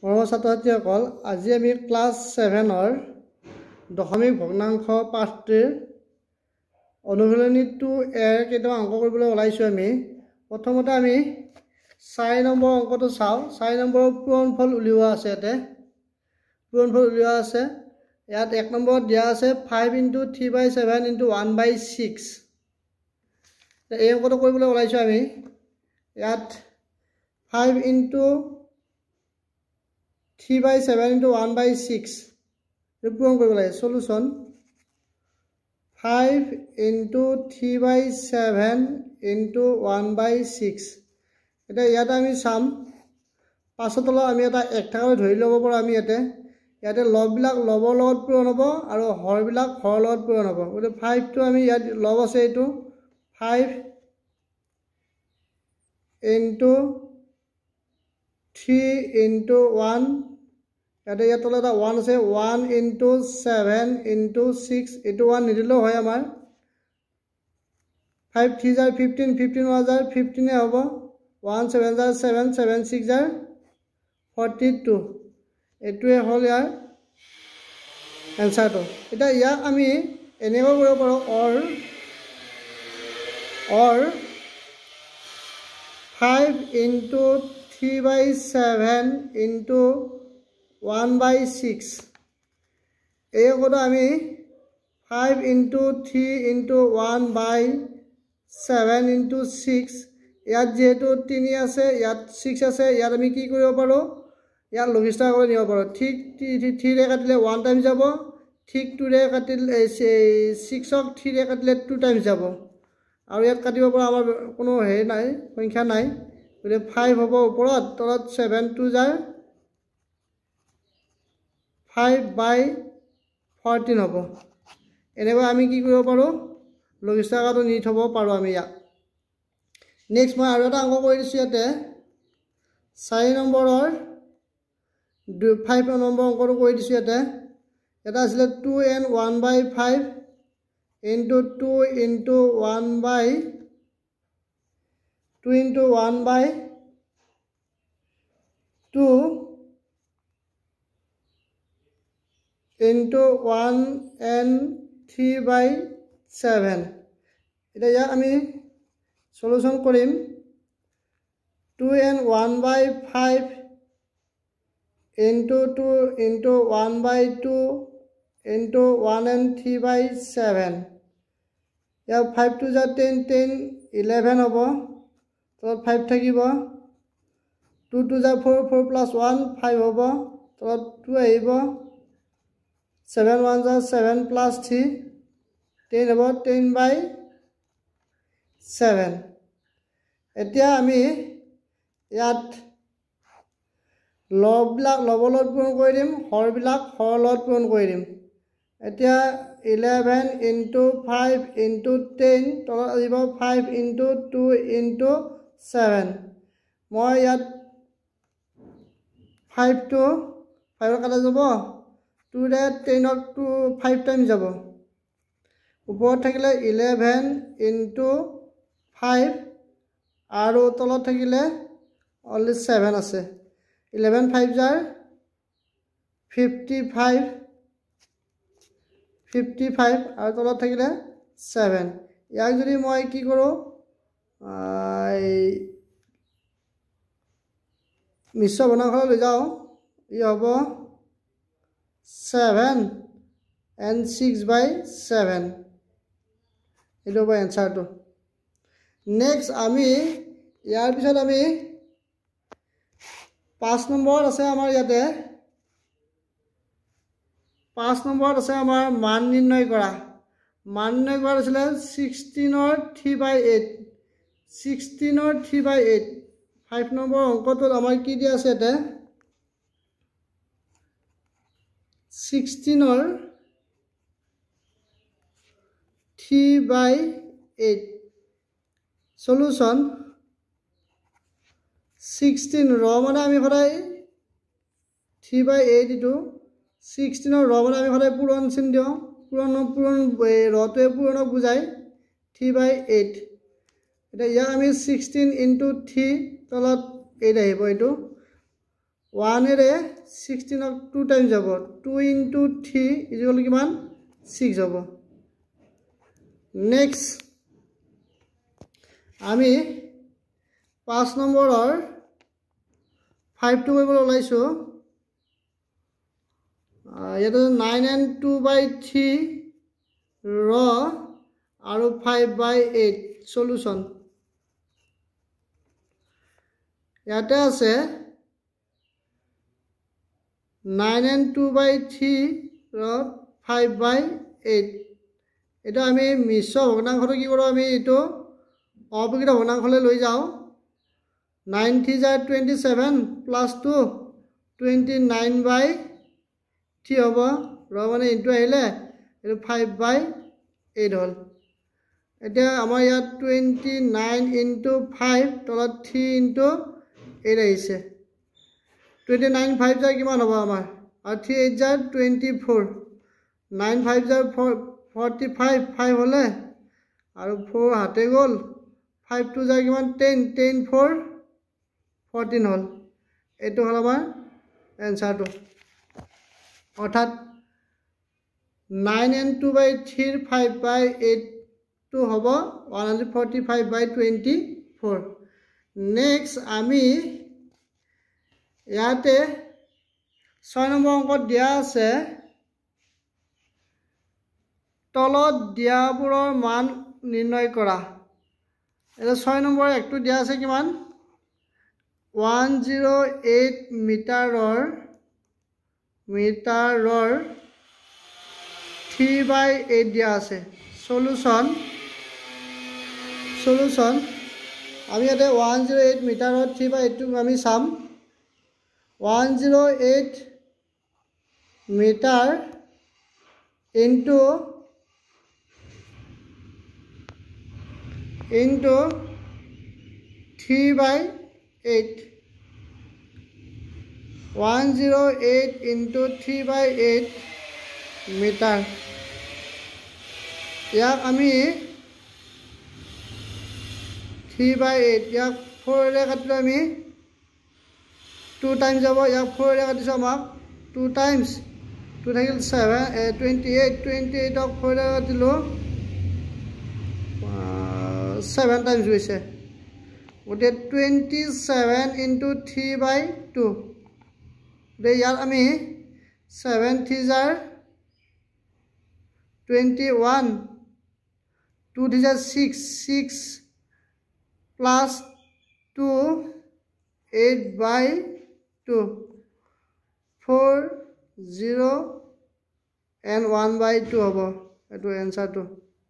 মৰমৰ ছাত্ৰ-ছাত্ৰীসকল, আজি আমি ক্লাছ 7-ৰ দশমিক ভগ্নাংশ পাঠটিৰ অনুশীলনী 2A কেইটামান অংক কৰিবলৈ ওলাইছোঁ আমি। প্ৰথমতে আমি 4 নম্বৰ অংকটো চাওঁ। 4 নম্বৰৰ পূৰণফল উলিওৱা আছে ইয়াতে। পূৰণফল উলিওৱা আছে। ইয়াত 1 নম্বৰত দিয়া আছে 5 × 3/7 × 1/6। এই অংকটো কৰিবলৈ ওলাইছোঁ আমি। ইয়াত 5 × 3/7 × 1/6 পূৰণ কৰিব লাগে। সলিউশ্যন 5 × 3/7 × 1/6। এতিয়া ইয়াতে আমি চাম 5ৰ তলত আমি এটা 1 থাকাকৈ ধৰি ল'ব পাৰোঁ। আমি ইয়াতে লববিলাক লবৰ লগত পূৰণ হ'ব আৰু হৰবিলাক হৰৰ লগত পূৰণ হ'ব। গতিকে 5টো আমি ইয়াত লব আছে, এইটো 5 × 3 × 1। ইয়াতে ইয়াত তলত এটা 1 আছে, 1 × 7 × 6। এইটো 1 নিদিলেও হয় আমাৰ। 5 × 3 = 15, 15 × 15 হ'ব। 1 × 7 = 7, 7 × 6 = 42। এইটোৱে হ'ল ইয়াৰ এনচাৰটো। এতিয়া ইয়াক আমি এনেকৈ কৰিব পাৰোঁ, অৰ 5 × 3/7 × 1/6। এই অংকটো আমি 5 × 3 × 1/7 × 6। ইয়াত যিহেতু 3 আছে, ইয়াত 6 আছে, ইয়াত আমি কি কৰিব পাৰোঁ, ইয়াত লঘিষ্ঠ কৰি নিব পাৰোঁ। ঠিক 3ৰে কাটিলে 1 টাইম যাব, ঠিক 2ৰে কাটিলে 6ক 3ৰে কাটিলে 2 টাইম যাব। আৰু ইয়াত কাটিব পৰা আমাৰ কোনো হেৰি নাই, সংখ্যা নাই। গতিকে 5 হ'ব ওপৰত, তলত 7 × 2 = 5/14 হ'ব। এনেকৈ আমি কি কৰিব পাৰোঁ, লঘিষ্ঠ আকাৰটো নি থ'ব পাৰোঁ আমি ইয়াক। নেক্সট মই আৰু এটা অংক কৰি দিছোঁ ইয়াতে। 4 নম্বৰৰ 5 নম্বৰ অংকটো কৰি দিছোঁ ইয়াতে। এটা আছিলে 2n 1/5 × 2 × 1/2 × 1n 3/7। এতিয়া ইয়াক আমি সলিউশ্যন কৰিম। 2n 1/5 × 2 × 1/2 × 1n 3/7। ইয়াৰ 5 × 2 = 10, 10 11 হ'ব। তলত 5 থাকিব। 2 × 2 = 4, 4 + 1 5 হ'ব। তলত 2 আহিব। 7 × 1 = 7 + 3 10 হ'ব, 10/7। এতিয়া আমি ইয়াত লববিলাক লবৰ লগত পূৰণ কৰি দিম, হৰবিলাক হৰৰ লগত পূৰণ কৰি দিম। এতিয়া 11 × 5 × 10, তলত আহিব 5 × 2 × 7। মই ইয়াত 5টো 5ৰ কাটা যাব, 2ৰে 10ক 5 টাইম যাব। ওপৰত থাকিলে 11 × 5 আৰু তলত থাকিলে অনলি 7 আছে। 11 × 5 = 55 আৰু তলত থাকিলে 7। ইয়াক যদি মই কি কৰোঁ, মিশ্ৰ ভগ্নাংশলৈ লৈ যাওঁ, ই হ'ব 7 and 6/7। এইটো হ'ব এনচাৰটো। নেক্সট আমি ইয়াৰ পিছত আমি 5 নম্বৰত আছে আমাৰ ইয়াতে। 5 নম্বৰত আছে আমাৰ মান নিৰ্ণয় কৰা। মান নিৰ্ণয় কৰা আছিলে 16ৰ 3/8। 16ৰ 3/8। 5 নম্বৰ অংকটোত আমাৰ কি দিয়া আছে ইয়াতে, 16ৰ 3/8। সলিউশ্যন 16 ৰ মানে আমি সদায় 3/8, এইটো 16ৰ ৰ মানে আমি সদায় পূৰণ চিন দিওঁ। ৰটোৱে পূৰণক বুজায়, 3/8। এতিয়া ইয়াক আমি 16 × 3, তলত 8 আহিব। এইটো 1 এৰে 16 ক 2 টাইমছ যাব 2 * 3 = কিমান 6 হ'ব নেক্সট আমি 5 নম্বৰৰ 5 টো কৰিবলৈ ওলাইছো ইয়াতে 9 and 2/3 ৰ আৰু 5/8 সলিউশন ইয়াতে আছে 9 and 2/3 ৰ 5/8 এটা আমি মিশ্ৰ ভগ্নাংশটো কি কৰো আমি এটো অবিকৃত ভগ্নাংশলৈ লৈ যাও 9 * 3 = 27 + 2 29/3 হ'ব ৰ মানে ইনটু আহিলে এটো 5/8 হল এতিয়া আমাৰ ইয়াত 29 * 5 তলত 3 * 8 আহিছে 29 5 যায় কিমান হ'ব আমাৰ আৰু 3 8 যায় 24 9 5 যায় 45 5 হলে আৰু 4 হাতে গল 5 2 যায় কিমান 10 10 4 14 হল এটো হল আমাৰ এনসারটো অর্থাৎ 9 and 2/3 5/8 টো হ'ব 145/24 নেক্সট আমি ইয়াতে 6 নম্বৰ অংকত দিয়া আছে তলত দিয়াবোৰৰ মান নিৰ্ণয় কৰা এটা 6 নম্বৰ একটো দিয়া আছে কিমান 108 মিটাৰৰ 3/8 দিয়া আছে সলিউশন আমি ইয়াতে 108 মিটাৰৰ 3/8 টো আমি চাম 108 মিটাৰ into 3/8 108 into 3/8 মিটাৰ ইয়াক আমি 3/8 ইয়াক 4 ৰে কাটিলে আমি 2 টাইমছ যাব ইয়াক 4 ৰে কাটিছো আমাক 2 টাইমছ 2 থাকিল 7 28 28 ক 4 ৰে কাটিলো 7 টাইমছ হৈছে ওতে 27 into 3/2 দে ইয়াৰ আমি 7 3 * 21 2 3 * 6 plus 2 8/2 4 0 and 1/2 হ'ব এটো এনসারটো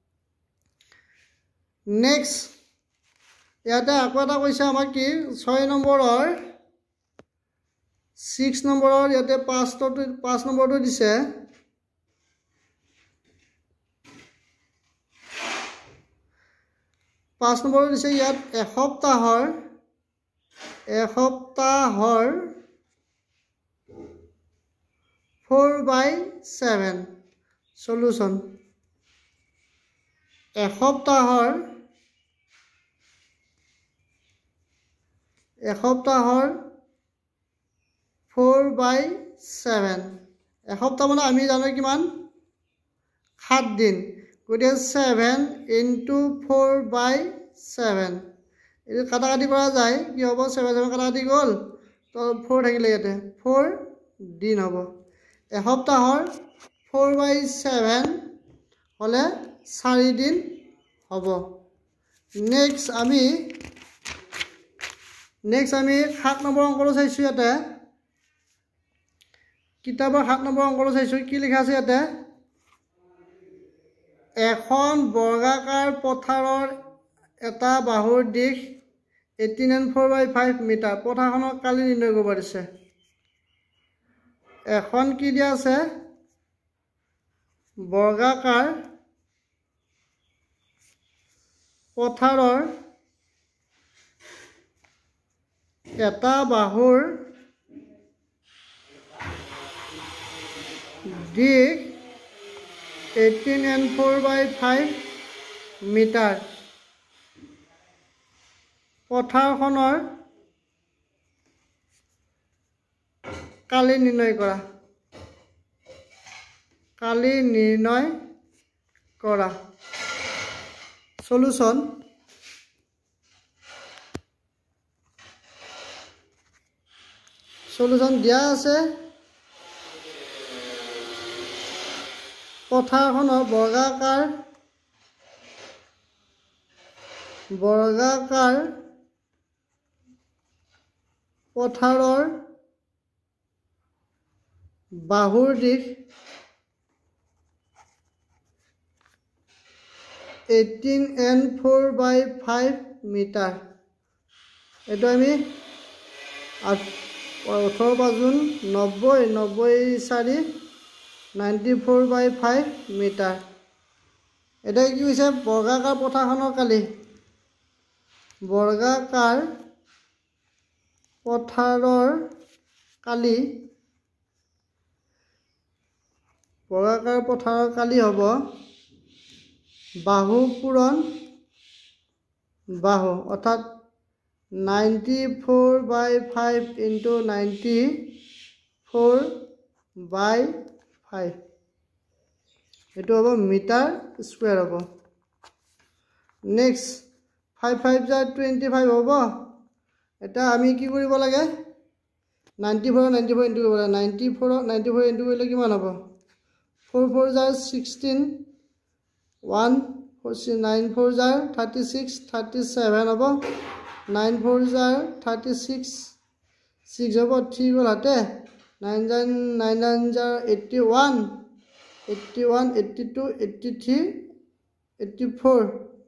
নেক্সট ইয়াতে আকৌ এটা কৈছে আমাক কি 6 নম্বৰৰ 6 নম্বৰৰ ইয়াতে 5 নম্বৰটো দিছে 5 নম্বৰটো দিছে ইয়াত এসপ্তাহৰ 4/7 সলিউশন এসপ্তাহৰ 4/7 এসপ্তাহ মানে আমি জানো কিমান 7 দিন গটে 7 into 4/7 এই কাটাকাটি কৰা যায় কি হ'ব 7 7 কাটাকাটি গল তো 4 থাকিলে ইয়াতে 4 দিন হ'ব এসপ্তাহৰ 4/7 হলে 4 দিন হ'ব নেক্সট আমি 7 নম্বৰ অংকটো চাইছো ইয়াতে কিতাপৰ 7 নম্বৰ অংকটো চাইছো কি লিখা আছে ইয়াতে এখন বৰ্গাকাৰ পথাৰৰ এটা বাহুৰ দিশ 18 and 4/5 মিটাৰ পথাৰখনৰ কালি নিৰ্ণয় কৰিব দিছে এখন কি দিয়া আছে বৰ্গাকাৰ পথাৰৰ এটা বাহুৰ দিশ 18 and 4/5 মিটাৰ পথাৰখনৰ কালি নিৰ্ণয় কৰা কালি নিৰ্ণয় কৰা সলিউশন দিয়া আছে পথাৰখনৰ বৰ্গাকাৰ পথাৰৰ বাহুৰ দিশ 18n4/5 মিটাৰ এইটো আমি 18×90 94/5 মিটাৰ এটা কি হৈছে বৰ্গাকাৰ পথাৰখনৰ কালি বৰ্গাকাৰ পথাৰৰ কালি হ'ব বাহু পূৰণ বাহু অৰ্থাৎ 94/5 × 94/5 এইটো হ'ব মিটাৰ স্কুৱেৰ হ'ব নেক্সট 5 × 25 হ'ব এটা আমি কি কৰিব লাগে 94 ইনটু কৰিব লাগে 94 ইনটু কৰিলে কিমান হ'ব 4 × 16 1 9 4 36 37 হ'ব 9 4 36 6 হ'ব 3 গ'ল হাতে 9 9 81 82 83 84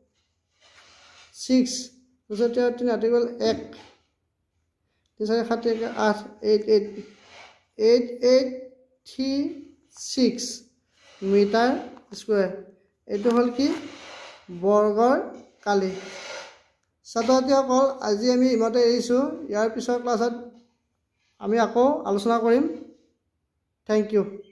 6 3 হাতে গ'ল 1 3 7 8 836 মিটাৰ স্কুৱেৰ এইটো হ'ল কি বৰ্গৰ কালি ছাত্ৰ-ছাত্ৰীসকল আজি আমি ইমানতে এৰিছোঁ ইয়াৰ পিছৰ ক্লাছত আমি আকৌ আলোচনা কৰিম থেংক ইউ